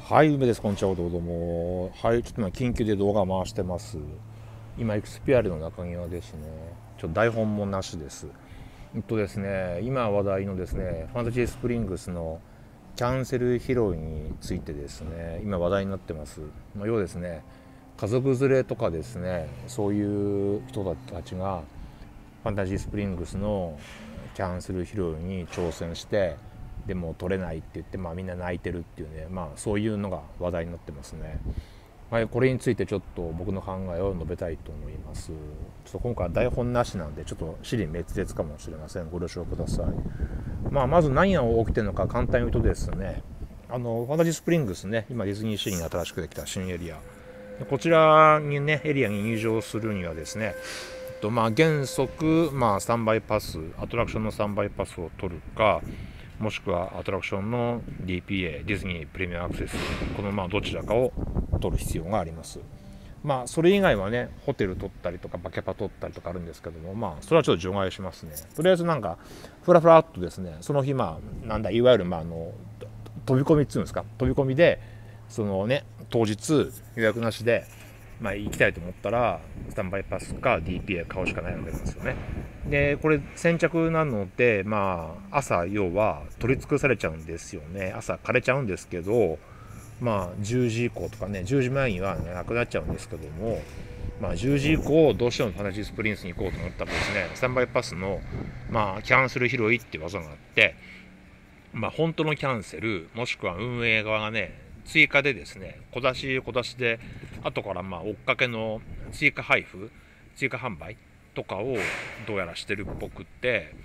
はい、梅です。こんにちは。どうも。はい、ちょっと今、緊急で動画回してます。今、エクスピアリの中庭ですね。ちょっと台本もなしです。ですね、今話題のですね、ファンタジースプリングスのキャンセルヒロインについてですね、今話題になってます。要はですね、家族連れとかですね、そういう人たちが、ファンタジースプリングスのキャンセルヒロインに挑戦して、でも取れないって言って、みんな泣いてるっていうね、そういうのが話題になってますね。はい、これについてちょっと僕の考えを述べたいと思います。ちょっと今回は台本なしなんでちょっと支離滅裂かもしれません。ご了承ください。まず何が起きてるのか簡単に言うとですね、ファンタジースプリングスね、今ディズニーシーに新しくできた新エリア、こちらにねエリアに入場するにはですね、原則、スタンバイパス、アトラクションのスタンバイパスを取るか、もしくはアトラクションの DPA、ディズニープレミアムアクセス、このどちらかを取る必要があります。それ以外はね、ホテル取ったりとかバケパ取ったりとかあるんですけども、それはちょっと除外しますね。とりあえずフラフラっとですね、その日いわゆる飛び込みっていうんですか、飛び込みでそのね当日予約なしで行きたいと思ったらスタンバイパスか DPA 買うしかないわけなんですよね。でこれ先着なので朝要は取り尽くされちゃうんですよね。朝枯れちゃうんですけど、10時以降とかね、10時前にはなくなっちゃうんですけども、10時以降どうしてもファンタジースプリンスに行こうと思ったらですね、スタンバイパスのキャンセル拾いっていう技があって、本当のキャンセルもしくは運営側がね追加でですね、小出しで後から追っかけの追加配布、追加販売とかをどうやらしてるっぽくって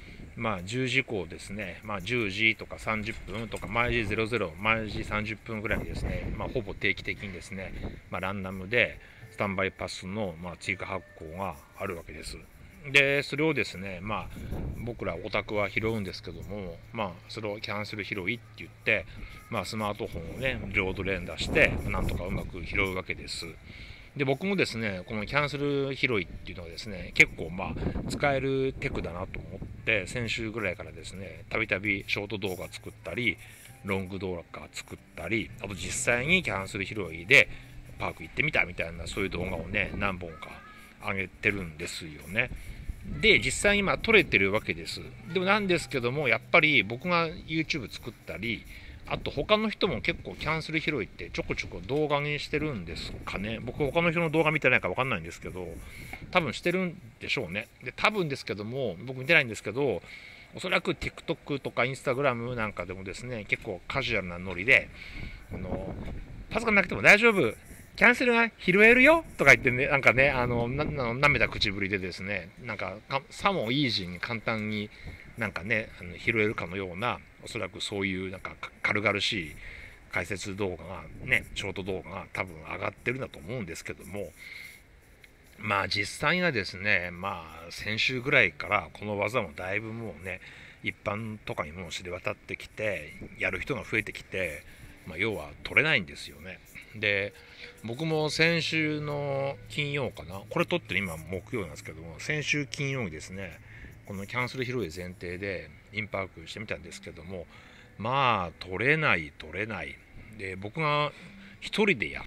、10時以降ですね、10時とか30分とか毎時00、毎時30分ぐらいにですね、ほぼ定期的にですね、ランダムでスタンバイパスの追加発行があるわけです。でそれをですね、僕らオタクは拾うんですけども、それをキャンセル拾いって言って、スマートフォンをね両ド連打してなんとかうまく拾うわけです。で僕もですねこのキャンセル拾いっていうのはですね結構使えるテクだなと思って、先週ぐらいからですねたびたびショート動画作ったりロング動画作ったり、あと実際にキャンセル拾いでパーク行ってみたみたいな、そういう動画をね何本か上げてるんですよね。で実際に今撮れてるわけです。でもなんですけども、やっぱり僕が YouTube 作ったり、あと他の人も結構キャンセル拾いってちょこちょこ動画にしてるんですかね。僕他の人の動画見てないか分かんないんですけど、多分してるんでしょうね。で多分ですけども、僕見てないんですけど、おそらく TikTok とか Instagram なんかでもですね結構カジュアルなノリで、パソコンなくても大丈夫、キャンセルが拾えるよとか言ってね、舐めた口ぶりでですね、さもイージーに簡単に拾えるかのような、おそらくそういう軽々しい解説動画がね、ショート動画が多分上がってるんだと思うんですけども、実際がですね、先週ぐらいからこの技もだいぶもうね、一般とかにも知れ渡ってきて、やる人が増えてきて、要は取れないんですよね。で僕も先週の金曜かな、これ撮ってる今木曜なんですけども、先週金曜にですねこのキャンセル拾い前提でインパークしてみたんですけども、取れないで、僕が一人でやって、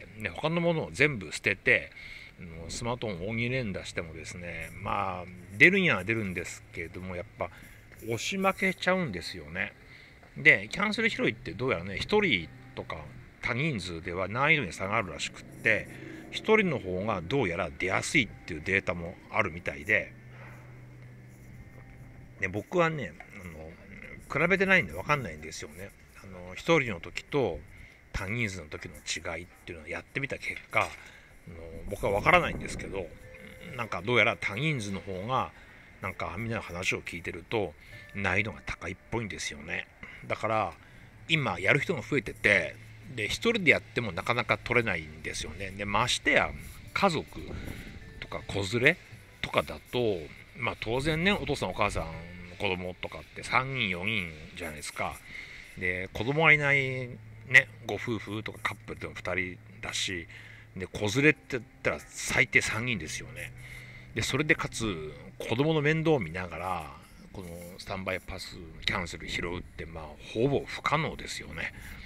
他のものを全部捨ててスマートフォンを鬼連打してもですね、出るには出るんですけれども、やっぱ押し負けちゃうんですよね。でキャンセル拾いってどうやらね1人とか多人数では難易度に差があるらしくって、1人の方がどうやら出やすいっていうデータもあるみたいで、僕はね比べてないんで分かんないんですよね。1人の時と多人数の時の違いっていうのをやってみた結果、僕は分からないんですけど、どうやら多人数の方がみんなの話を聞いてると難易度が高いっぽいんですよね。だから今やる人が増えてて、で一人でやってもなかなか取れないんですよね。でましてや家族とか子連れとかだと、当然ねお父さんお母さん子供とかって3人4人じゃないですか。で子供がいないねご夫婦とかカップルでも2人だし、で子連れって言ったら最低3人ですよね。でそれでかつ子供の面倒を見ながらこのスタンバイパスキャンセル拾うってほぼ不可能ですよね。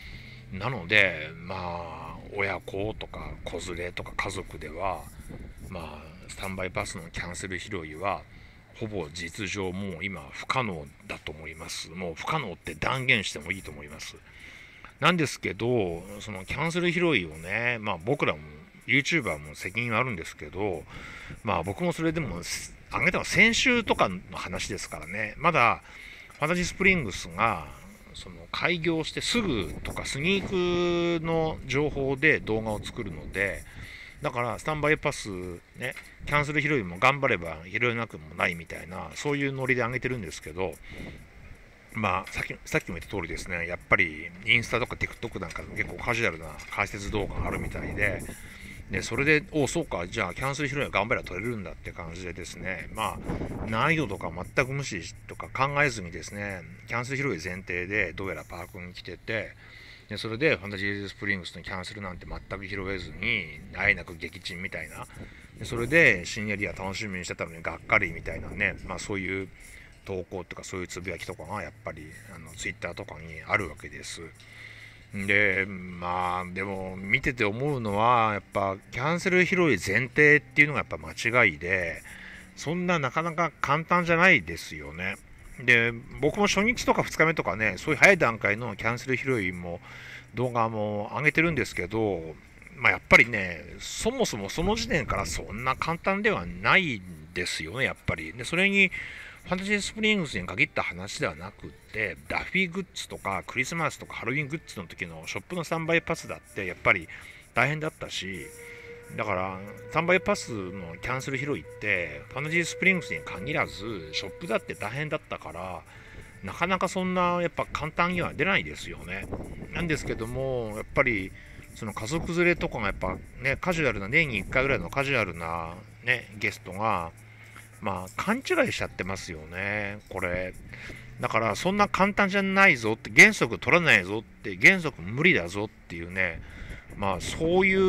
なので親子とか子連れとか家族ではスタンバイパスのキャンセル拾いはほぼ実情もう今不可能だと思います。もう不可能って断言してもいいと思います。なんですけど、そのキャンセル拾いをね、僕らも YouTuber も責任はあるんですけど、僕もそれでも上げたのは先週とかの話ですからね。まだファンタジースプリングスがその開業してすぐとかスニークの情報で動画を作るので、だからスタンバイパスね、キャンセル拾いも頑張れば拾えなくもないみたいな、そういうノリで上げてるんですけど、さっきも言った通りですね、やっぱりインスタとか TikTok なんか結構カジュアルな解説動画があるみたいで、それで、そうか、じゃあキャンセル拾いは頑張れば取れるんだって感じでですね、難易度とか全く無視とか考えずにですね、キャンセル拾い前提でどうやらパークに来てて、でそれでファンタジースプリングスのキャンセルなんて全く拾えずに、あえなく撃沈みたいな、でそれで新エリア楽しみにしてたのにがっかりみたいなね、そういう投稿とかそういうつぶやきとかがやっぱりツイッターとかにあるわけです。で、でも見てて思うのは、やっぱキャンセル拾い前提っていうのがやっぱ間違いで、そんななかなか簡単じゃないですよね。で、僕も初日とか2日目とかね、そういう早い段階のキャンセル拾いも動画も上げてるんですけど、やっぱりね、そもそもその時点からそんな簡単ではないんですよね、やっぱり。で、それに、ファンタジースプリングスに限った話ではなくって、ダッフィーグッズとかクリスマスとかハロウィングッズの時のショップのスタンバイパスだってやっぱり大変だったし、だからスタンバイパスのキャンセル拾いってファンタジースプリングスに限らずショップだって大変だったから、なかなかそんなやっぱ簡単には出ないですよね。なんですけども、やっぱりその家族連れとかがやっぱね、カジュアルな年に1回ぐらいのカジュアルなねゲストが勘違いしちゃってますよね、これ。だからそんな簡単じゃないぞって、原則取らないぞって、原則無理だぞっていうね、そういう、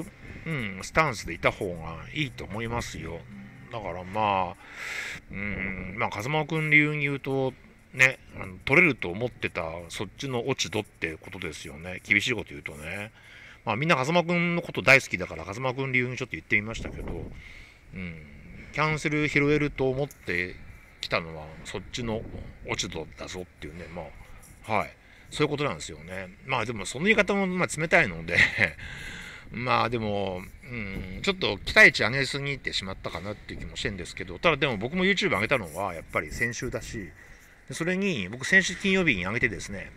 スタンスでいた方がいいと思いますよ。だから風間君流に言うと、ね、取れると思ってたそっちの落ち度ってことですよね。厳しいこと言うとね。みんな風間君のこと大好きだから風間君流にちょっと言ってみましたけど、キャンセル拾えると思ってきたのはそっちの落ち度だぞっていうね、そういうことなんですよね。でもその言い方も冷たいのででも、ちょっと期待値上げすぎてしまったかなっていう気もしてるんですけど、ただでも僕も YouTube 上げたのはやっぱり先週だし、それに僕先週金曜日に上げてですね、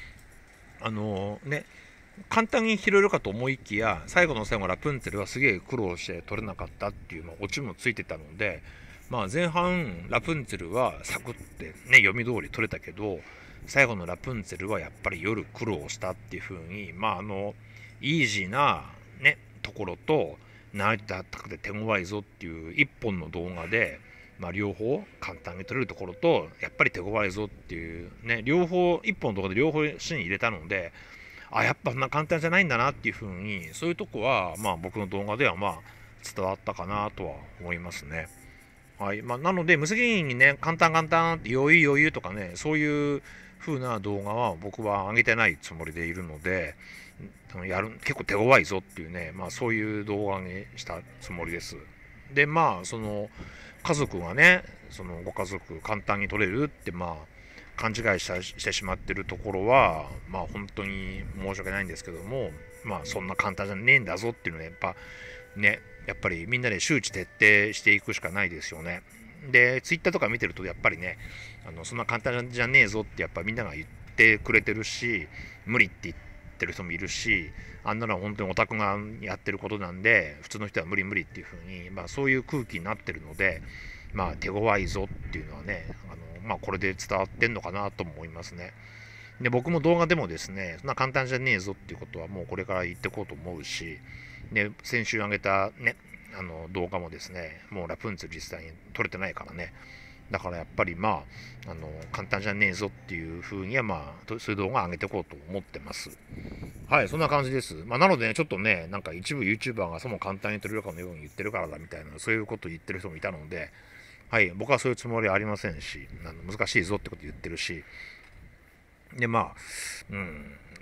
簡単に拾えるかと思いきや、最後の最後ラプンツェルはすげえ苦労して取れなかったっていう、オチもついてたので、前半ラプンツェルはサクってね読み通り取れたけど、最後のラプンツェルはやっぱり夜苦労したっていう風に、イージーなねところと難易度高くて手強いぞっていう一本の動画で、両方簡単に取れるところとやっぱり手強いぞっていうね、両方一本の動画で両方シーン入れたので、やっぱそんな簡単じゃないんだなっていう風に、そういうとこは僕の動画では伝わったかなとは思いますね。はい。なので無責任にね、簡単簡単って余裕余裕とかね、そういう風な動画は僕は上げてないつもりでいるので、結構手強いぞっていうね、そういう動画にしたつもりです。で、その家族がね、そのご家族簡単に撮れるって勘違いしてしまってるところは、本当に申し訳ないんですけども、そんな簡単じゃねえんだぞっていうのはやっぱりみんなで周知徹底していくしかないですよね。で、ツイッターとか見てるとやっぱりね、そんな簡単じゃねえぞってやっぱみんなが言ってくれてるし、無理って言ってる人もいるし、あんなのは本当にオタクがやってることなんで、普通の人は無理無理っていう風に、そういう空気になってるので、手強いぞっていうのはね、これで伝わってんのかなとも思いますね。で、僕も動画でもですね、そんな簡単じゃねえぞっていうことはもうこれから言っていこうと思うし、で、先週上げたね、動画もですね、もうラプンツェル実際に撮れてないからね、だからやっぱり簡単じゃねえぞっていう風にはそういう動画上げていこうと思ってます。はい、そんな感じです。なのでね、ちょっとね、なんか一部 YouTuber がその簡単に撮れるかのように言ってるからだみたいな、そういうことを言ってる人もいたので、はい、僕はそういうつもりはありませんし、難しいぞってこと言ってるし、で、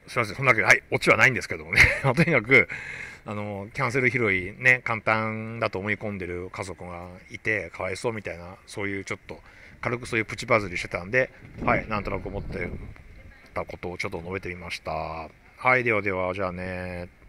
すいません、そんなわけで、はい、オチはないんですけどもね。とにかく、キャンセル拾いね、簡単だと思い込んでる家族がいて、かわいそうみたいな、そういうちょっと、軽くそういうプチバズりしてたんで、はい、なんとなく思ってたことをちょっと述べてみました。はい、ではでは、じゃあね。